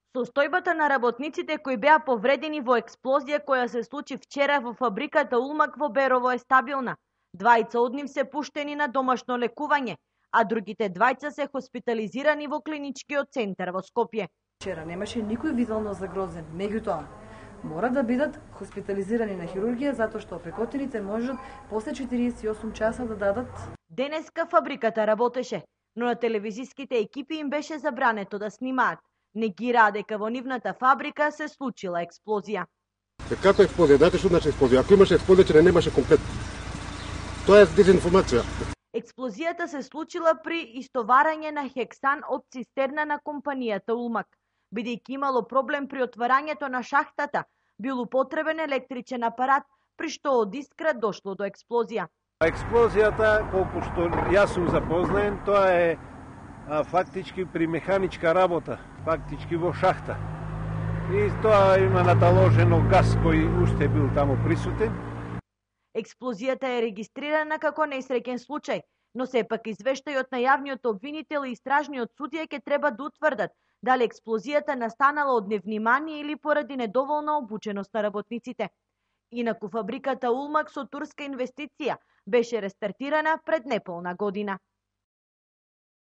Состојбата на работниците кои беа повредени во експлозија која се случи вчера во фабриката Улмак во Берово е стабилна. Двајца од нив се пуштени на домашно лекување, а другите двајца се хоспитализирани во клиничкиот центар во Скопје. Вчера немаше никој видално загрозен, меѓутоа мора да бидат хоспитализирани на хирургија затоа што опекотените можат после 48 часа да дадат. Денеска фабриката работеше, но на телевизиските екипи им беше забрането да снимаат. Негираа дека во нивната фабрика се случила експлозија. Како експлозија? Знаете што значи експлозија? Ако имаше експлозија, че не немаше комплет. Тоа е дезинформација. Експлозијата се случила при истоварање на хексан од цистерна на компанијата Улмак. Бидејќи имало проблем при отварањето на шахтата, бил употребен електричен апарат, при што од искра дошло до експлозија. Експлозијата, колку што јас сум запознаен, тоа е фактички при механичка работа, фактички во шахта. И тоа има наталожено газ кој уште бил таму присутен. Експлозијата е регистрирана како несреќен случај, но сепак извештајот на јавниот обвинител и истражниот судија ќе треба да утврдат дали експлозијата настанала од невнимание или поради недоволна обученост на работниците. Инаку фабриката Улмак со турска инвестиција беше рестартирана пред неполна година.